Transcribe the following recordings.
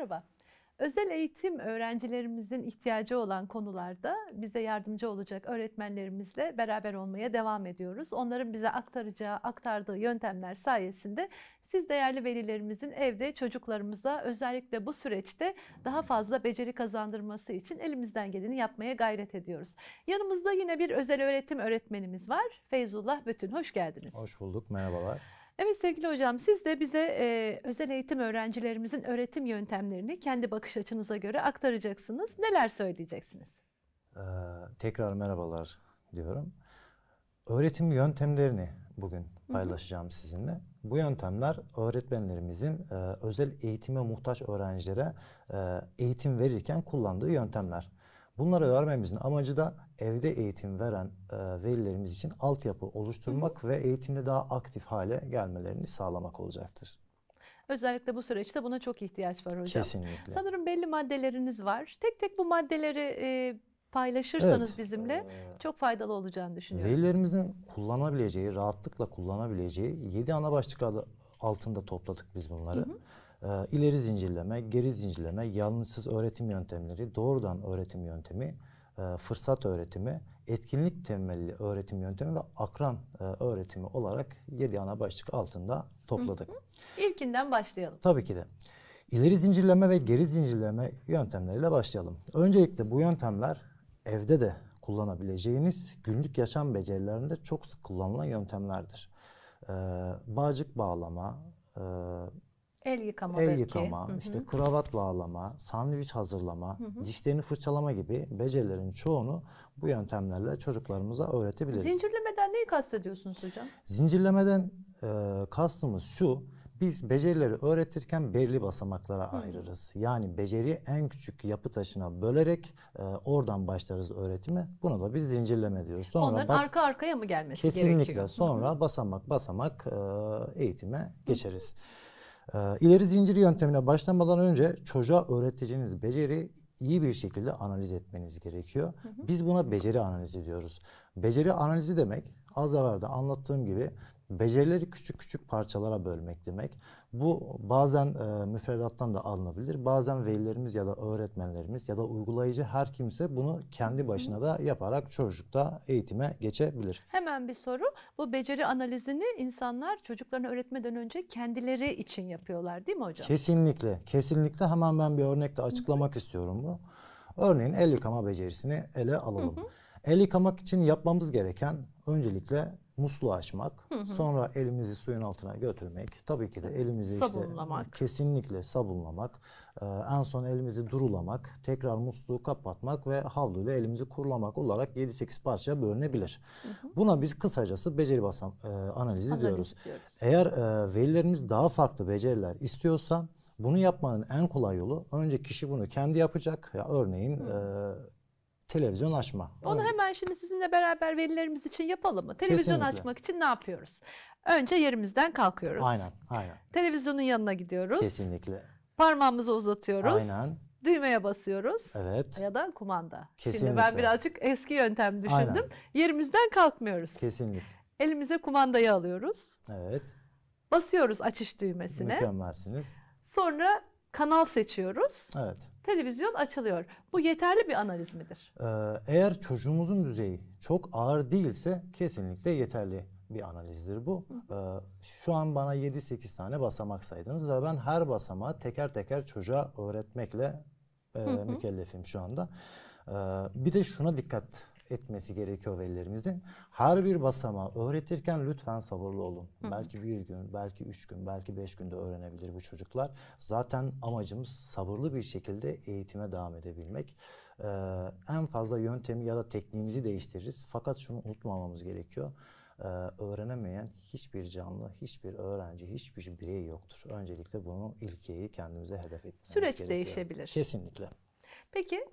Merhaba. Özel eğitim öğrencilerimizin ihtiyacı olan konularda bize yardımcı olacak öğretmenlerimizle beraber olmaya devam ediyoruz. Onların bize aktardığı yöntemler sayesinde siz değerli velilerimizin evde çocuklarımıza özellikle bu süreçte daha fazla beceri kazandırması için elimizden geleni yapmaya gayret ediyoruz. Yanımızda yine bir özel öğretim öğretmenimiz var. Feyzullah Bütün. Hoş geldiniz. Hoş bulduk, merhabalar. Evet sevgili hocam, siz de bize özel eğitim öğrencilerimizin öğretim yöntemlerini kendi bakış açınıza göre aktaracaksınız. Neler söyleyeceksiniz? Tekrar merhabalar diyorum. Öğretim yöntemlerini bugün paylaşacağım sizinle. Bu yöntemler öğretmenlerimizin özel eğitime muhtaç öğrencilere eğitim verirken kullandığı yöntemler. Bunları vermemizin amacı da evde eğitim veren velilerimiz için altyapı oluşturmak ve eğitimde daha aktif hale gelmelerini sağlamak olacaktır. Özellikle bu süreçte buna çok ihtiyaç var hocam. Kesinlikle. Sanırım belli maddeleriniz var. Tek tek bu maddeleri paylaşırsanız Evet, bizimle çok faydalı olacağını düşünüyorum. Velilerimizin kullanabileceği, rahatlıkla kullanabileceği 7 ana başlık altında topladık biz bunları. İleri zincirleme, geri zincirleme, yanlışsız öğretim yöntemleri, doğrudan öğretim yöntemi, fırsat öğretimi, etkinlik temelli öğretim yöntemi ve akran öğretimi olarak 7 ana başlık altında topladık. İlkinden başlayalım. Tabii ki de. İleri zincirleme ve geri zincirleme yöntemleriyle başlayalım. Öncelikle bu yöntemler evde de kullanabileceğiniz günlük yaşam becerilerinde çok sık kullanılan yöntemlerdir. Bağcık bağlama, el yıkama, işte kravat bağlama, sandviç hazırlama, dişlerini fırçalama gibi becerilerin çoğunu bu yöntemlerle çocuklarımıza öğretebiliriz. Zincirlemeden neyi kastediyorsunuz hocam? Zincirlemeden kastımız şu: biz becerileri öğretirken belli basamaklara ayırırız. Yani beceriyi en küçük yapı taşına bölerek oradan başlarız öğretime. Bunu da biz zincirleme diyoruz. Sonra onların arka arkaya mı gelmesi kesinlikle gerekiyor? Sonra basamak basamak eğitime geçeriz. İleri zincir yöntemine başlamadan önce çocuğa öğreteceğiniz beceri iyi bir şekilde analiz etmeniz gerekiyor. Biz buna beceri analizi diyoruz. Beceri analizi demek, az evvel de anlattığım gibi, becerileri küçük küçük parçalara bölmek demek. Bu bazen müfredattan da alınabilir. Bazen velilerimiz ya da öğretmenlerimiz ya da uygulayıcı her kimse bunu kendi başına da yaparak çocukta eğitime geçebilir. Hemen bir soru. Bu beceri analizini insanlar çocuklarına öğretmeden önce kendileri için yapıyorlar değil mi hocam? Kesinlikle. Kesinlikle. Hemen ben bir örnekle açıklamak istiyorum bunu. Örneğin el yıkama becerisini ele alalım. El yıkamak için yapmamız gereken öncelikle musluğu açmak, sonra elimizi suyun altına götürmek, tabii ki de elimizi sabunlamak. Kesinlikle sabunlamak, en son elimizi durulamak, tekrar musluğu kapatmak ve havluyla elimizi kurulamak olarak 7-8 parçaya bölünebilir. Buna biz kısacası beceri analizi diyoruz. Eğer velilerimiz daha farklı beceriler istiyorsa bunu yapmanın en kolay yolu, önce kişi bunu kendi yapacak. Ya örneğin televizyon açma. Onu hemen şimdi sizinle beraber velilerimiz için yapalım mı? Televizyon açmak için ne yapıyoruz? Önce yerimizden kalkıyoruz. Aynen. Televizyonun yanına gidiyoruz. Kesinlikle. Parmağımızı uzatıyoruz. Aynen. Düğmeye basıyoruz. Evet. Ya da kumanda. Kesinlikle. Şimdi ben birazcık eski yöntem düşündüm. Yerimizden kalkmıyoruz. Kesinlikle. Elimize kumandayı alıyoruz. Evet. Basıyoruz açış düğmesine. Mükemmelsiniz. Sonra kanal seçiyoruz. Evet. Televizyon açılıyor. Bu yeterli bir analiz midir? Eğer çocuğumuzun düzeyi çok ağır değilse kesinlikle yeterli bir analizdir bu. Şu an bana 7-8 tane basamak saydınız ve ben her basamağı teker teker çocuğa öğretmekle mükellefim şu anda. Bir de şuna dikkat etmesi gerekiyor velilerimizin. Her bir basamağı öğretirken lütfen sabırlı olun. Belki bir gün, belki 3 gün, belki 5 günde öğrenebilir bu çocuklar. Zaten amacımız sabırlı bir şekilde eğitime devam edebilmek. En fazla yöntemi ya da tekniğimizi değiştiririz. Fakat şunu unutmamamız gerekiyor. Öğrenemeyen hiçbir canlı, hiçbir öğrenci, hiçbir birey yoktur. Öncelikle bunu ilkeyi kendimize hedef etmemiz gerekiyor. Süreç değişebilir. Kesinlikle. Peki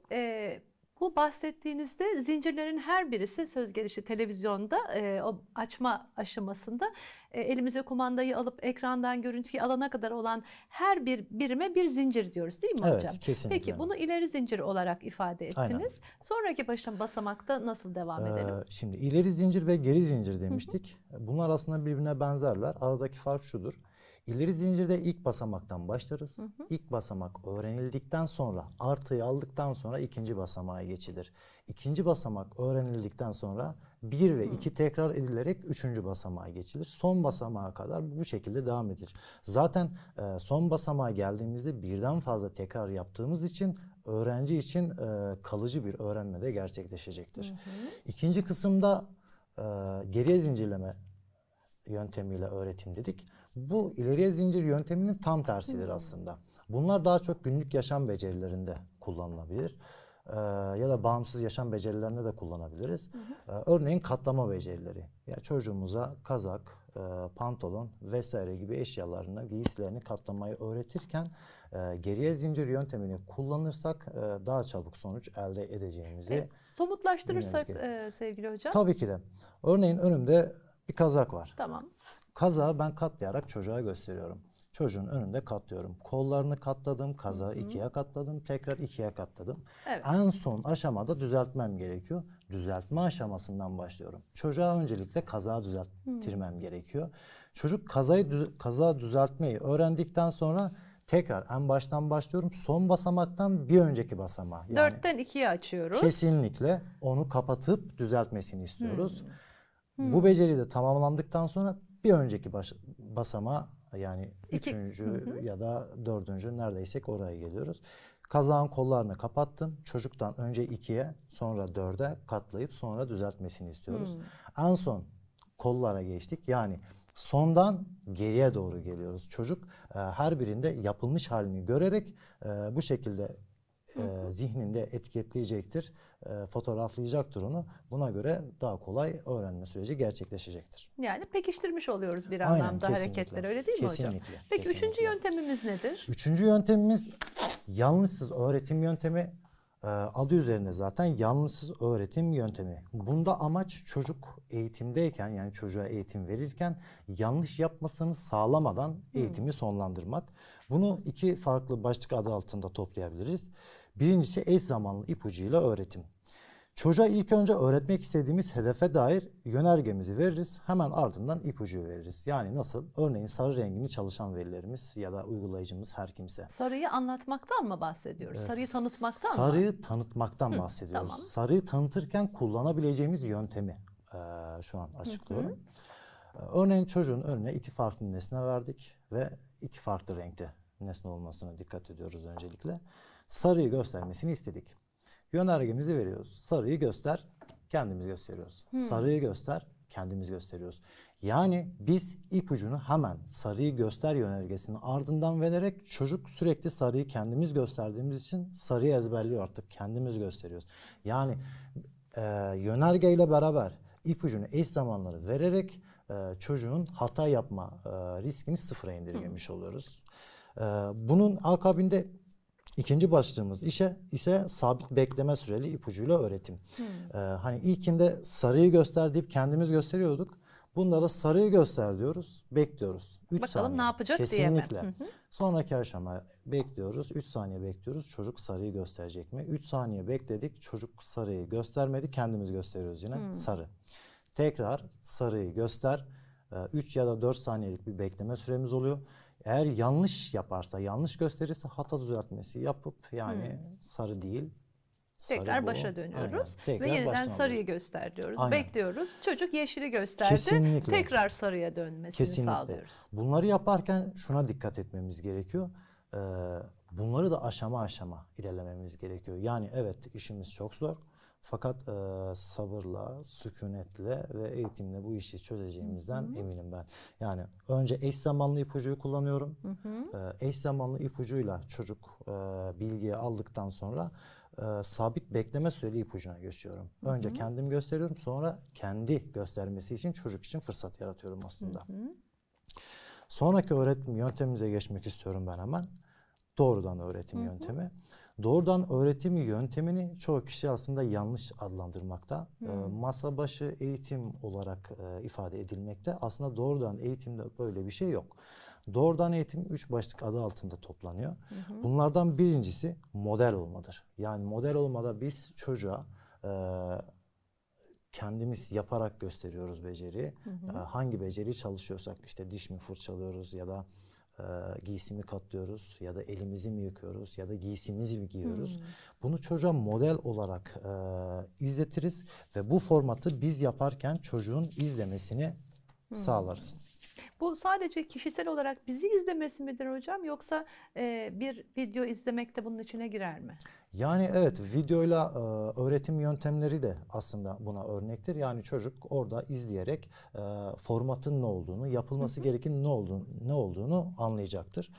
bu bahsettiğinizde zincirlerin her birisi söz gelişi televizyonda o açma aşamasında elimize kumandayı alıp ekrandan görüntüyü alana kadar olan her bir birime bir zincir diyoruz değil mi hocam? Evet, kesinlikle. Peki bunu ileri zincir olarak ifade ettiniz. Aynen. Sonraki basamakta nasıl devam edelim? Şimdi ileri zincir ve geri zincir demiştik. Bunlar aslında birbirine benzerler. Aradaki fark şudur. İleri zincirde ilk basamaktan başlarız. İlk basamak öğrenildikten sonra, artıyı aldıktan sonra ikinci basamağa geçilir. İkinci basamak öğrenildikten sonra 1 ve 2 tekrar edilerek üçüncü basamağa geçilir. Son basamağa kadar bu şekilde devam edilir. Zaten son basamağa geldiğimizde birden fazla tekrar yaptığımız için öğrenci için kalıcı bir öğrenme de gerçekleşecektir. İkinci kısımda geriye zincirleme yöntemiyle öğretim dedik. Bu ileriye zincir yönteminin tam tersidir aslında. Bunlar daha çok günlük yaşam becerilerinde kullanılabilir. Ya da bağımsız yaşam becerilerinde de kullanabiliriz. Örneğin katlama becerileri. Ya çocuğumuza kazak, pantolon vesaire gibi eşyalarını, giysilerini katlamayı öğretirken geriye zincir yöntemini kullanırsak daha çabuk sonuç elde edeceğimizi Somutlaştırırsak bilmemiz sevgili hocam. Tabii ki de. Örneğin önümde bir kazak var. Tamam. Kazağı ben katlayarak çocuğa gösteriyorum. Çocuğun önünde katlıyorum. Kollarını katladım, kazağı ikiye katladım, tekrar ikiye katladım. Evet. En son aşamada düzeltmem gerekiyor. Düzeltme aşamasından başlıyorum. Çocuğa öncelikle kazağı düzelttirmem gerekiyor. Çocuk kazağı düzeltmeyi öğrendikten sonra tekrar en baştan başlıyorum. Son basamaktan bir önceki basamağa. Yani 4'ten 2'ye açıyoruz. kesinlikle onu kapatıp düzeltmesini istiyoruz. Bu beceri de tamamlandıktan sonra bir önceki basamağa, yani üçüncü ya da dördüncü neredeysek oraya geliyoruz. Kazağın kollarını kapattım. Çocuktan önce 2'ye sonra 4'e katlayıp sonra düzeltmesini istiyoruz. En son kollara geçtik. Yani sondan geriye doğru geliyoruz. Çocuk her birinde yapılmış halini görerek bu şekilde zihninde etiketleyecektir, fotoğraflayacaktır onu. Buna göre daha kolay öğrenme süreci gerçekleşecektir. Yani pekiştirmiş oluyoruz bir Aynen, anlamda kesinlikle. hareketleri, öyle değil mi hocam? Kesinlikle. Peki Kesinlikle. üçüncü yöntemimiz nedir? Üçüncü yöntemimiz yanlışsız öğretim yöntemi. Adı üzerinde zaten yanlışsız öğretim yöntemi. Bunda amaç çocuk eğitimdeyken, yani çocuğa eğitim verirken yanlış yapmasını sağlamadan eğitimi sonlandırmak. Bunu iki farklı başlık adı altında toplayabiliriz. Birincisi eş zamanlı ipucuyla öğretim. Çocuğa ilk önce öğretmek istediğimiz hedefe dair yönergemizi veririz. Hemen ardından ipucu veririz. Yani nasıl? Örneğin sarı rengini çalışan velilerimiz ya da uygulayıcımız her kimse. Sarıyı anlatmaktan mı bahsediyoruz? Sarıyı tanıtmaktan mı? Sarıyı tanıtmaktan bahsediyoruz. tamam. Sarıyı tanıtırken kullanabileceğimiz yöntemi şu an açıklıyorum. Örneğin çocuğun önüne iki farklı nesne verdik ve iki farklı renkte nesne olmasına dikkat ediyoruz öncelikle. Sarıyı göstermesini istedik. Yönergemizi veriyoruz. Sarıyı göster, kendimiz gösteriyoruz. Sarıyı göster, kendimiz gösteriyoruz. Yani biz ipucunu hemen sarıyı göster yönergesinin ardından vererek çocuk sürekli sarıyı kendimiz gösterdiğimiz için sarıyı ezberliyor, artık kendimiz gösteriyoruz. Yani yönergeyle beraber ipucunu eş zamanları vererek çocuğun hata yapma riskini sıfıra indirgemiş oluyoruz. Bunun akabinde İkinci başlığımız ise sabit bekleme süreli ipucuyla öğretim. Hani ilkinde sarıyı göster deyip kendimiz gösteriyorduk. Bunda da sarıyı göster diyoruz, bekliyoruz. 3 Bakalım saniye. ne yapacak Kesinlikle. diye mi? Sonraki aşama bekliyoruz. 3 saniye bekliyoruz. Çocuk sarıyı gösterecek mi? 3 saniye bekledik. Çocuk sarıyı göstermedi. Kendimiz gösteriyoruz yine. Sarı. Tekrar sarıyı göster. 3 ya da 4 saniyelik bir bekleme süremiz oluyor. Eğer yanlış yaparsa, yanlış gösterirse hata düzeltmesi yapıp yani sarı değil. Tekrar bu. başa dönüyoruz Aynen. Tekrar ve yeniden baştan sarıyı alıyoruz. göster diyoruz. Aynen. Bekliyoruz. Çocuk yeşili gösterdi. Kesinlikle. Tekrar sarıya dönmesini Kesinlikle. sağlıyoruz. Bunları yaparken şuna dikkat etmemiz gerekiyor. Bunları da aşama aşama ilerlememiz gerekiyor. Yani evet, işimiz çok zor. Fakat sabırla, sükunetle ve eğitimle bu işi çözeceğimizden eminim ben. Yani önce eş zamanlı ipucuyu kullanıyorum. Eş zamanlı ipucuyla çocuk bilgiyi aldıktan sonra sabit bekleme süreli ipucuna geçiyorum. Önce kendim gösteriyorum, sonra kendi göstermesi için çocuk için fırsat yaratıyorum aslında. Sonraki öğretim yöntemimize geçmek istiyorum ben hemen. Doğrudan öğretim yöntemi. Doğrudan öğretim yöntemini çoğu kişi aslında yanlış adlandırmakta. Masa başı eğitim olarak ifade edilmekte. Aslında doğrudan eğitimde böyle bir şey yok. Doğrudan eğitim 3 başlık adı altında toplanıyor. Bunlardan birincisi model olmadır. Yani model olmada biz çocuğa kendimiz yaparak gösteriyoruz beceriyi. Hangi beceriyi çalışıyorsak, işte diş mi fırçalıyoruz ya da giysimi katlıyoruz ya da elimizi mi yıkıyoruz ya da giysimizi mi giyiyoruz. Bunu çocuğa model olarak izletiriz ve bu formatı biz yaparken çocuğun izlemesini sağlarız. Bu sadece kişisel olarak bizi izlemesi midir hocam, yoksa bir video izlemek de bunun içine girer mi? Yani evet, videoyla öğretim yöntemleri de aslında buna örnektir. Yani çocuk orada izleyerek formatın ne olduğunu, yapılması gereken ne olduğunu anlayacaktır.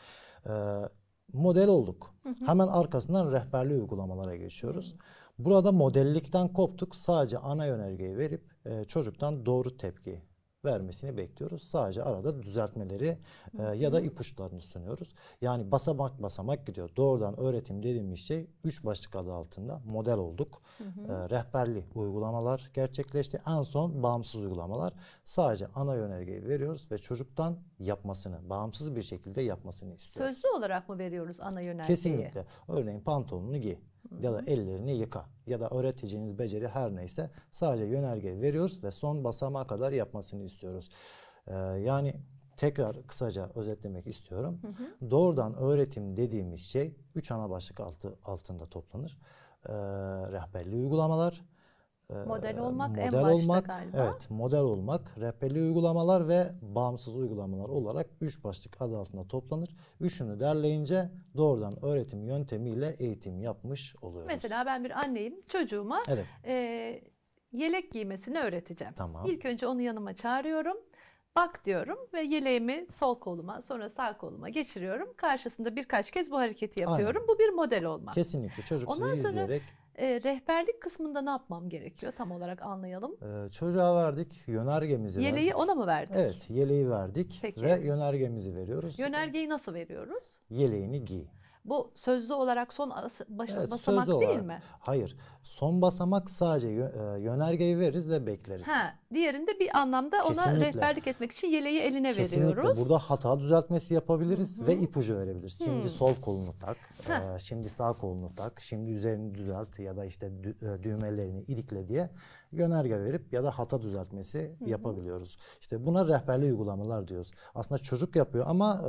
Model olduk. Hemen arkasından rehberli uygulamalara geçiyoruz. Burada modellikten koptuk. Sadece ana yönergeyi verip çocuktan doğru tepki vermesini bekliyoruz. Sadece arada düzeltmeleri ya da ipuçlarını sunuyoruz. Yani basamak basamak gidiyor. Doğrudan öğretim dediğimiz şey 3 başlık adı altında model olduk. Rehberli uygulamalar gerçekleşti. En son bağımsız uygulamalar. Sadece ana yönergeyi veriyoruz ve çocuktan yapmasını, bağımsız bir şekilde yapmasını istiyoruz. Sözlü olarak mı veriyoruz ana yönergeyi? Kesinlikle. Örneğin pantolonunu giy ya da ellerini yıka ya da öğreteceğiniz beceri her neyse sadece yönerge veriyoruz ve son basamağa kadar yapmasını istiyoruz. Yani tekrar kısaca özetlemek istiyorum. Doğrudan öğretim dediğimiz şey 3 ana başlık altında toplanır. Rehberli uygulamalar, Model olmak en model başta olmak, galiba. evet, model olmak, rehberli uygulamalar ve bağımsız uygulamalar olarak 3 başlık adı altında toplanır. Üçünü derleyince doğrudan öğretim yöntemiyle eğitim yapmış oluyoruz. Mesela ben bir anneyim, çocuğuma Evet. Yelek giymesini öğreteceğim. Tamam. İlk önce onu yanıma çağırıyorum. Bak diyorum ve yeleğimi sol koluma, sonra sağ koluma geçiriyorum. Karşısında birkaç kez bu hareketi yapıyorum. Bu bir model olmak. Kesinlikle çocuk Ondan sizi sonra izleyerek rehberlik kısmında ne yapmam gerekiyor tam olarak anlayalım. çocuğa verdik, yönergemizi Yeleği verdik. ona mı verdik? Evet, yeleği verdik Peki. ve yönergemizi veriyoruz. Yönergeyi nasıl veriyoruz? Yeleğini giy. Bu sözlü olarak son Evet, basamak sözlü değil olarak. mi? Hayır. Son basamak sadece yönergeyi veririz ve bekleriz. Ha, diğerinde bir anlamda ona Kesinlikle. rehberlik etmek için yeleği eline Kesinlikle. veriyoruz. Burada hata düzeltmesi yapabiliriz ve ipucu verebiliriz. Şimdi sol kolunu tak, şimdi sağ kolunu tak, şimdi üzerini düzelt ya da işte düğmelerini ilikle diye yönerge verip ya da hata düzeltmesi yapabiliyoruz. İşte buna rehberli uygulamalar diyoruz. Aslında çocuk yapıyor ama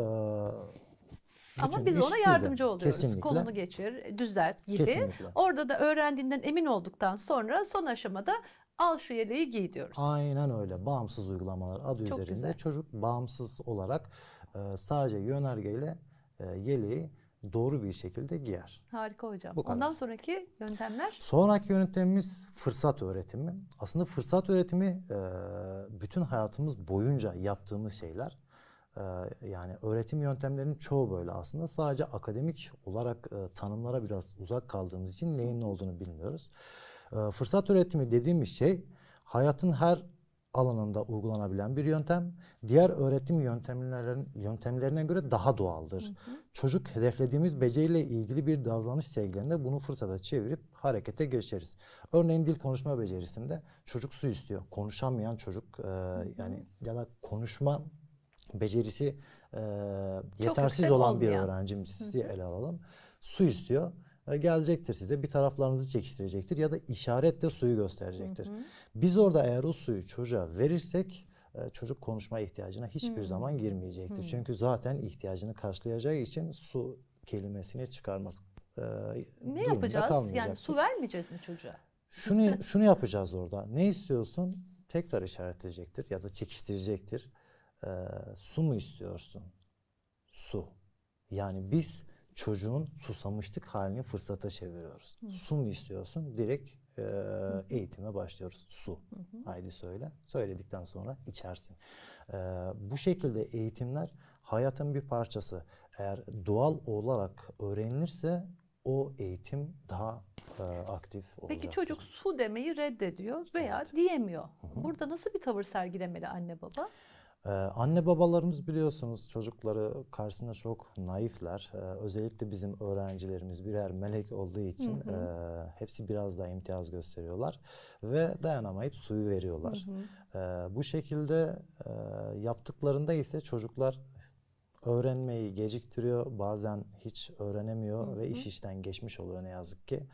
Ama bütün biz iş ona bizde. yardımcı oluyoruz. Kesinlikle. Kolunu geçir, düzelt gibi. Kesinlikle. Orada da öğrendiğinden emin olduktan sonra son aşamada al şu yeleği giy diyoruz. Aynen öyle. Bağımsız uygulamalar adı Çok üzerinde güzel. çocuk bağımsız olarak sadece yönergeyle yeleği doğru bir şekilde giyer. Harika hocam. Bu kadar. Ondan sonraki yöntemler? Sonraki yöntemimiz fırsat öğretimi. Aslında fırsat öğretimi bütün hayatımız boyunca yaptığımız şeyler. Yani öğretim yöntemlerinin çoğu böyle aslında. Sadece akademik olarak tanımlara biraz uzak kaldığımız için neyin ne olduğunu bilmiyoruz. Fırsat öğretimi dediğimiz şey hayatın her alanında uygulanabilen bir yöntem. Diğer öğretim yöntemlerine göre daha doğaldır. Çocuk hedeflediğimiz beceriyle ilgili bir davranış sergilerinde bunu fırsata çevirip harekete geçeriz. Örneğin dil konuşma becerisinde çocuk su istiyor. Konuşamayan çocuk yani ya da konuşma becerisi yetersiz yüksek olan bir olmayan. öğrencimizi ele alalım. Su istiyor. Gelecektir size, bir taraflarınızı çekiştirecektir ya da işaretle suyu gösterecektir. Biz orada eğer o suyu çocuğa verirsek çocuk konuşma ihtiyacına hiçbir zaman girmeyecektir. Çünkü zaten ihtiyacını karşılayacağı için su kelimesini çıkarmak Ne durumunda yapacağız? Yani kalmayacaktır. su vermeyeceğiz mi çocuğa? Şunu yapacağız orada. Ne istiyorsun? Tekrar işaretleyecektir ya da çekiştirecektir. Su mu istiyorsun? Su. Yani biz çocuğun susamışlık halini fırsata çeviriyoruz. Su mu istiyorsun? Direkt eğitime başlıyoruz. Su. Haydi söyle. Söyledikten sonra içersin. Bu şekilde eğitimler hayatın bir parçası. Eğer doğal olarak öğrenilirse o eğitim daha aktif olacaktır. Peki çocuk su demeyi reddediyor veya diyemiyor. Burada nasıl bir tavır sergilemeli anne baba? Anne babalarımız biliyorsunuz çocukları karşısında çok naifler. Özellikle bizim öğrencilerimiz birer melek olduğu için hepsi biraz daha imtiyaz gösteriyorlar ve dayanamayıp suyu veriyorlar. Bu şekilde yaptıklarında ise çocuklar öğrenmeyi geciktiriyor, bazen hiç öğrenemiyor ve iş işten geçmiş oluyor ne yazık ki.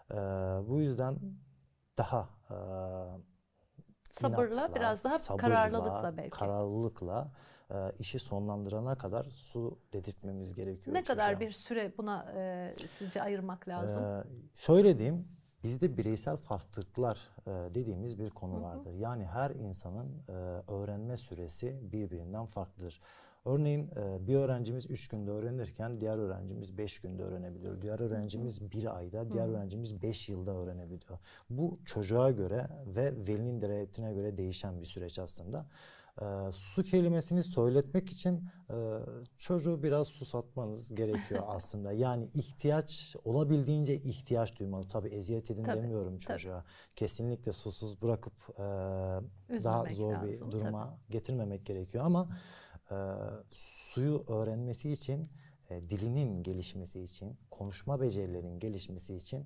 Bu yüzden daha Sabırla, inatla, biraz daha sabırla, kararlılıkla belki. kararlılıkla işi sonlandırana kadar su dedirtmemiz gerekiyor Ne kadar çocuğa. bir süre buna sizce ayırmak lazım? Şöyle diyeyim, bizde bireysel farklılıklar dediğimiz bir konu vardır. Yani her insanın öğrenme süresi birbirinden farklıdır. Örneğin bir öğrencimiz 3 günde öğrenirken diğer öğrencimiz 5 günde öğrenebiliyor. Diğer öğrencimiz 1 ayda, diğer öğrencimiz 5 yılda öğrenebiliyor. Bu çocuğa göre ve velinin dirayetine göre değişen bir süreç aslında. Su kelimesini söyletmek için çocuğu biraz susatmanız gerekiyor aslında. Yani ihtiyaç, olabildiğince ihtiyaç duymalı. Tabii eziyet edin demiyorum çocuğa. Kesinlikle susuz bırakıp daha zor lazım, bir duruma getirmemek gerekiyor ama suyu öğrenmesi için, dilinin gelişmesi için, konuşma becerilerinin gelişmesi için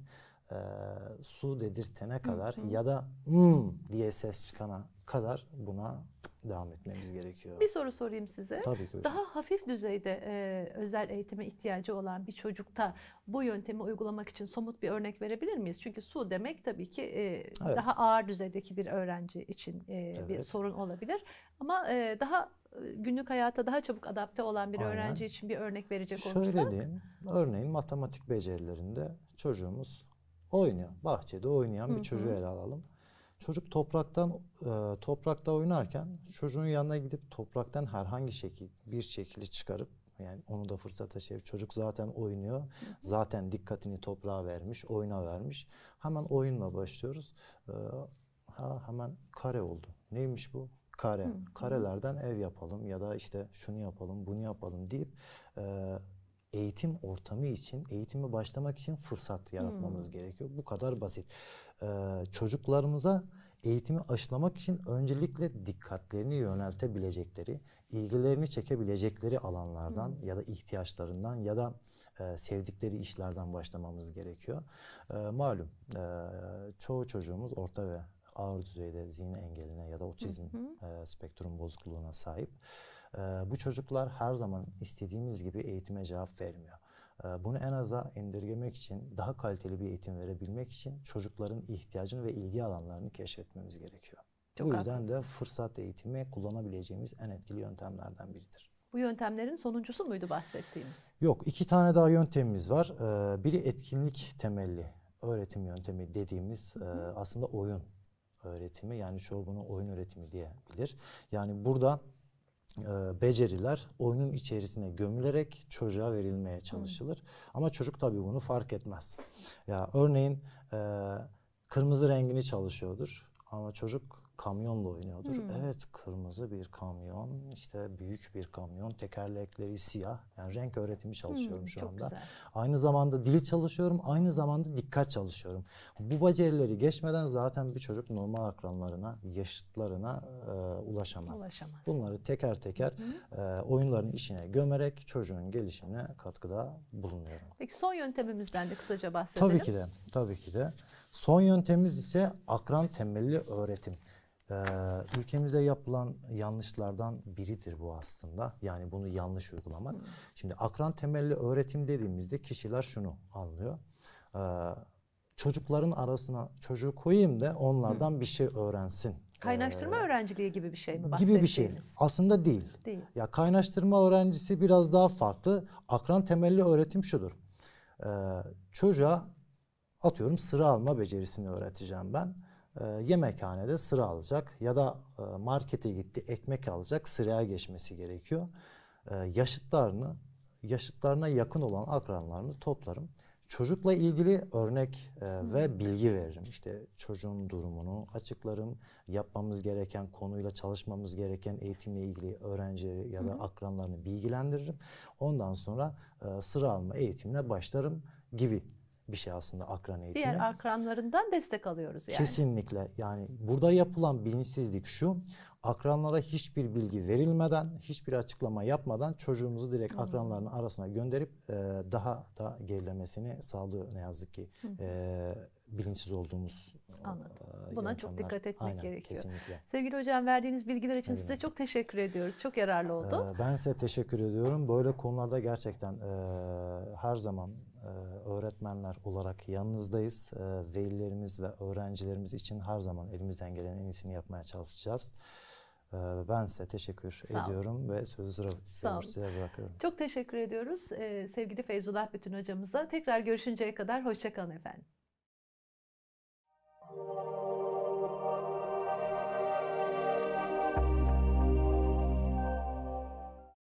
su dedirtene kadar ya da diye ses çıkana kadar buna devam etmemiz gerekiyor. Bir soru sorayım size. Tabii ki hocam. Daha hafif düzeyde özel eğitime ihtiyacı olan bir çocukta bu yöntemi uygulamak için somut bir örnek verebilir miyiz? Çünkü su demek tabii ki Evet. daha ağır düzeydeki bir öğrenci için bir Evet. sorun olabilir. Ama daha günlük hayata daha çabuk adapte olan bir Aynen. öğrenci için bir örnek verecek olursak. Şöyle diyeyim, örneğin matematik becerilerinde çocuğumuz oynuyor. Bahçede oynayan bir çocuğu ele alalım. Çocuk toprakta oynarken çocuğun yanına gidip topraktan herhangi bir şekli çıkarıp, yani onu da fırsata çevir. Çocuk zaten oynuyor. Zaten dikkatini toprağa vermiş, oyuna vermiş. Hemen oyunla başlıyoruz. Hemen kare oldu. Neymiş bu? Kare. Karelerden ev yapalım ya da işte şunu yapalım, bunu yapalım deyip eğitim ortamı için, eğitime başlamak için fırsat yaratmamız gerekiyor. Bu kadar basit. Çocuklarımıza eğitimi aşılamak için öncelikle dikkatlerini yöneltebilecekleri, ilgilerini çekebilecekleri alanlardan ya da ihtiyaçlarından ya da sevdikleri işlerden başlamamız gerekiyor. Malum çoğu çocuğumuz orta ve ağır düzeyde zihin engeline ya da otizm spektrum bozukluğuna sahip. Bu çocuklar her zaman istediğimiz gibi eğitime cevap vermiyor. Bunu en aza indirgemek için, daha kaliteli bir eğitim verebilmek için çocukların ihtiyacını ve ilgi alanlarını keşfetmemiz gerekiyor. Bu yüzden de fırsat eğitimi kullanabileceğimiz en etkili yöntemlerden biridir. Bu yöntemlerin sonuncusu muydu bahsettiğimiz? Yok, 2 tane daha yöntemimiz var. Biri etkinlik temelli öğretim yöntemi dediğimiz aslında oyun öğretimi, yani çoğu bunu oyun öğretimi diyebilir. Yani burada beceriler oyunun içerisine gömülerek çocuğa verilmeye çalışılır. Ama çocuk tabii bunu fark etmez. Ya örneğin kırmızı rengini çalışıyordur ama çocuk kamyonla oynuyordur. Evet, kırmızı bir kamyon, işte büyük bir kamyon, tekerlekleri siyah. Yani renk öğretimi çalışıyorum şu anda. Güzel. Aynı zamanda dil çalışıyorum, aynı zamanda dikkat çalışıyorum. Bu becerileri geçmeden zaten bir çocuk normal akranlarına, yaşıtlarına ulaşamaz. Bunları teker teker oyunların içine gömerek çocuğun gelişimine katkıda bulunuyorum. Peki son yöntemimizden de kısaca bahsedelim. Tabii ki de. Son yöntemimiz ise akran temelli öğretim. Ülkemizde yapılan yanlışlardan biridir bu aslında. Yani bunu yanlış uygulamak. Şimdi akran temelli öğretim dediğimizde kişiler şunu anlıyor. Çocukların arasına çocuğu koyayım da onlardan bir şey öğrensin. Kaynaştırma öğrenciliği gibi bir şey mi bahsettiğiniz? Gibi bir şey. Aslında değil. Ya kaynaştırma öğrencisi biraz daha farklı. Akran temelli öğretim şudur. Çocuğa atıyorum sıra alma becerisini öğreteceğim ben. Yemekhanede sıra alacak ya da markete gitti ekmek alacak, sıraya geçmesi gerekiyor. Yaşıtlarına yakın olan akranlarını toplarım. Çocukla ilgili örnek ve bilgi veririm. İşte çocuğun durumunu açıklarım. Yapmamız gereken konuyla çalışmamız gereken eğitimle ilgili öğrencileri ya da akranlarını bilgilendiririm. Ondan sonra sıra alma eğitimine başlarım gibi bir şey aslında akran eğitimi. Diğer akranlarından destek alıyoruz yani. Kesinlikle. Yani burada yapılan bilinçsizlik şu: akranlara hiçbir bilgi verilmeden, hiçbir açıklama yapmadan çocuğumuzu direkt akranların arasına gönderip daha da gerilemesini sağlıyor ne yazık ki. Bilinçsiz olduğumuz Anladım. Buna çok dikkat etmek gerekiyor. Kesinlikle. Sevgili hocam, verdiğiniz bilgiler için size çok teşekkür ediyoruz. Çok yararlı oldu. Ben size teşekkür ediyorum. Böyle konularda gerçekten her zaman öğretmenler olarak yanınızdayız. Velilerimiz ve öğrencilerimiz için her zaman elimizden gelen en iyisini yapmaya çalışacağız. Ben size teşekkür Sağ olun. ediyorum ve sözü Sağ olun. size bırakıyorum. Çok teşekkür ediyoruz sevgili Feyzullah Bütün hocamıza. Tekrar görüşünceye kadar hoşça kalın efendim.